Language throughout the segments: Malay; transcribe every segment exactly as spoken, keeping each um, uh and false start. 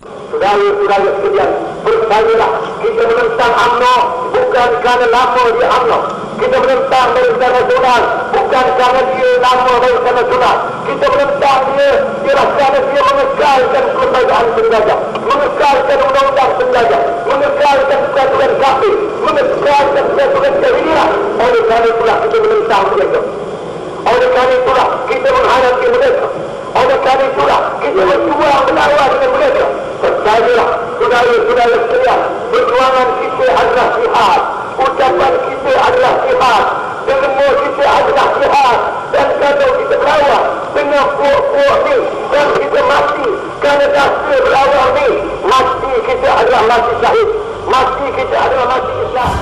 Saudara-saudara sekalian, bersayalah kita menentang U M N O bukan kerana lama dia U M N O. Kita menentang Barisan Nasional bukan kerana dia lama Barisan Nasional. Kita menentang dia ialah kerana dia mengekalkan kelembagaan penjajah, mengekalkan undang-undang penjajah, mengekalkan peraturan kafir, mengekalkan peraturan jahiliah. Oleh kerana itulah kita menentang mereka. Oleh kerana itulah kita menghadapi mereka. Oleh kerana itulah kita berjuang melawan dengan mereka. Percayalah, saudara-saudara sekalian, perjuangan kita adalah jihad, ucapan kita adalah jihad, ilmu kita adalah jihad. Dan kalau kita melawan dengan puak-puak ni dan kita mati kerana dasar melawan ni, mati kita adalah mati syahid, mati kita adalah mati Islam.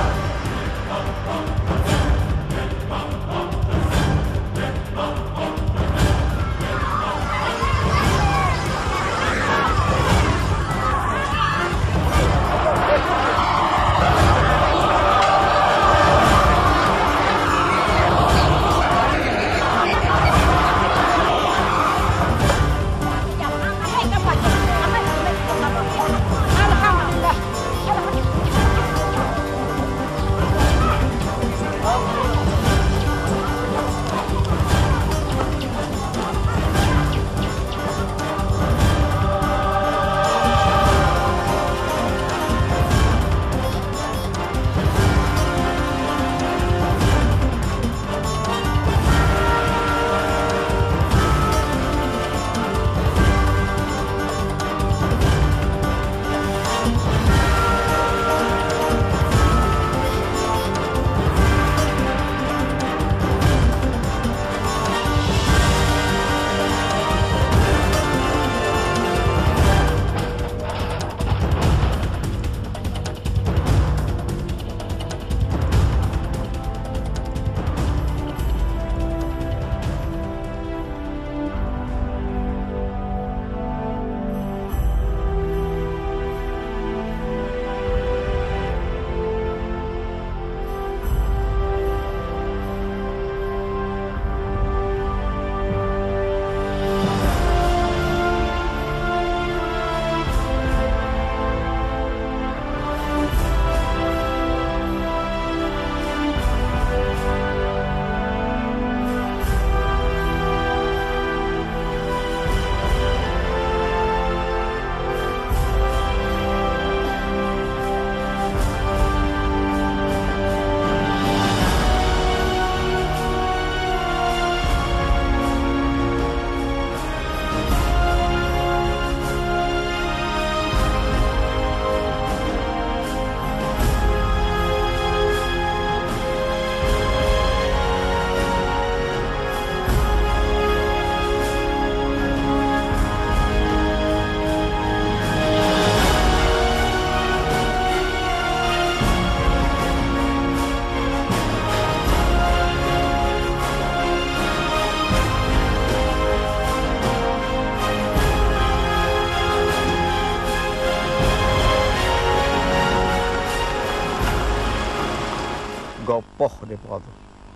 Gopoh mereka tu.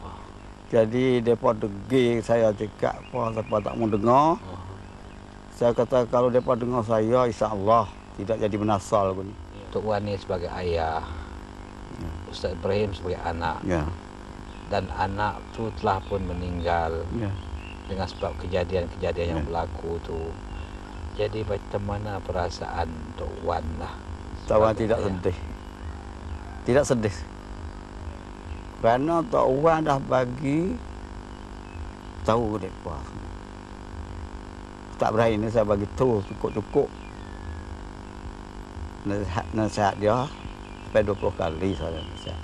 Jadi mereka degil saya cakap apa siapa tak mau dengar. Saya kata kalau mereka dengar saya, insya-Allah tidak jadi menasal pun. Tok Wan ni sebagai ayah, ya. Ustaz Ibrahim sebagai anak, ya. Dan anak tu telah pun meninggal, ya. Dengan sebab kejadian-kejadian ya. Yang berlaku tu. Jadi macam mana perasaan Tok Wan lah? Tok Wan tidak ayah. sedih. Tidak sedih. Kerana Tok Wan dah bagi tahu mereka. Tak berani saya bagi tahu cukup-cukup. Nasihat, nasihat dia sampai dua puluh kali saya nasihat.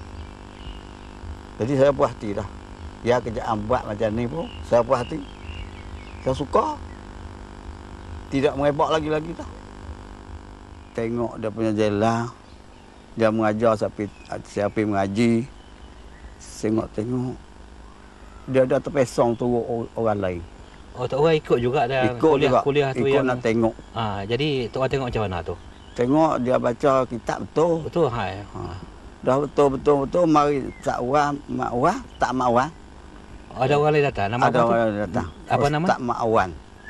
Jadi saya puas hati dah. Ya kerjaan buat macam ni pun saya puas hati. Saya suka. Tidak mengebak lagi-lagi dah. Tengok dia punya jalan. Dia mengajar siapa siapa mengaji. Tengok-tengok. Dia dah terpesong turut orang lain. Oh, Tok Wan ikut juga dah ikut kuliah, juga. kuliah tu ikut yang nak tengok. Ah, jadi Tok Wan tengok macam mana tu? Tengok dia baca kitab betul. Betul hai. Ha. Dah betul-betul betul mari tak Wan, mak Wan, tak mak Wan. Ada orang lain datang. Nama ada apa tu? orang lain datang. Apa nama? Tak mak Wan.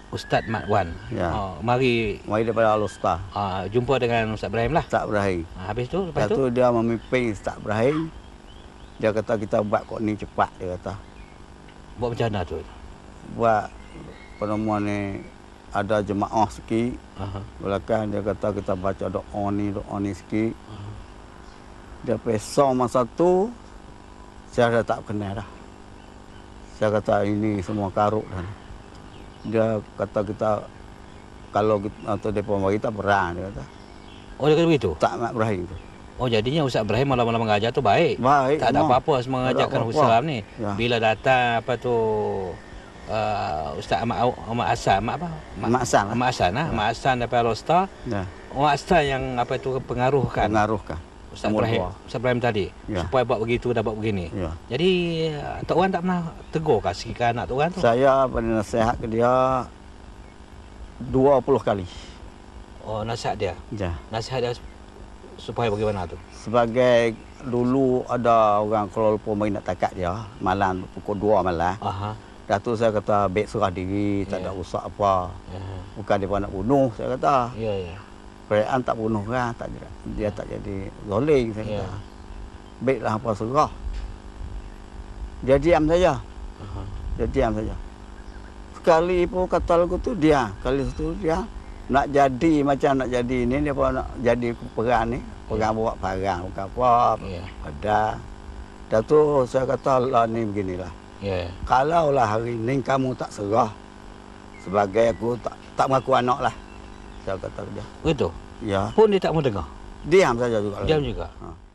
Ustaz Mat Wan. Ya. Oh, mari Mari daripada Al-Ustaz. uh, jumpa dengan Ustaz Ibrahim lah. Ustaz Ibrahim. Ha, habis tu, lepas Lepas tu, tu dia memimpin Ustaz Ibrahim. Dia kata kita buat kok ni cepat, dia kata. buat macam mana tu? Buat penemuan ni ada jemaah sikit. Aha. Belakang dia kata kita baca doa ni, doa ni sikit. Aha. Dia pesong masa tu, saya dah tak kenal dah. Saya kata ini semua karuk dah. Dia kata kita, kalau kita, atau mereka mari kita perang, dia kata. Oh, dia kata begitu? Tak Mat Ibrahim tu. Oh, jadinya Ustaz Ibrahim malam-malam mengajar tu baik. Baik. Tak ada no. apa-apa semua mengajarkan apa-apa. Islam ni. Ya. Bila datang apa tu uh, Ustaz Ahmad Ahmad Hasan, Mak apa? Mak Hasan lah. Mak Hasan, ah, Ya. Mak Hasan daripada Al-Ustaz. Ya. Mak Hasan yang apa itu pengaruhkan Pengaruhkan. Ustaz Nombor Ibrahim, dua. Ustaz Ibrahim tadi Ya. supaya buat begitu dan buat begini. Ya. Jadi uh, Tok Wan tak pernah tegur kasih ke anak Tok Wan tu? Saya pernah nasihat ke dia dua puluh kali. Oh, nasihat dia. Ya. Nasihat dia supaya bagaimana tu? Sebagai dulu ada orang Kuala Lumpur main nak takat dia, malam pukul dua malam. Aha. Dah tu saya kata baik serah diri, tak Ya. ada usak apa. Ya. Bukan dia nak bunuh, saya kata. Ya, ya. Perayaan tak bunuh kan, tak dia, dia tak jadi zoling, saya Ya. kata. Baiklah apa serah. Dia diam saja. Aha. Dia diam saja. Sekali pun kata lagu tu dia, kali tu dia nak jadi macam nak jadi ni, dia pun nak jadi perang ni, perang buat parang bukan apa. Ya. Ada. Dah tu saya kata lah ni beginilah. Ya. Kalaulah hari ni kamu tak serah, sebagai aku tak tak mengaku anak lah. Saya kata dia. Begitu. Ya. Pun dia tak mau dengar. Diam saja juga. Diam juga. Ha.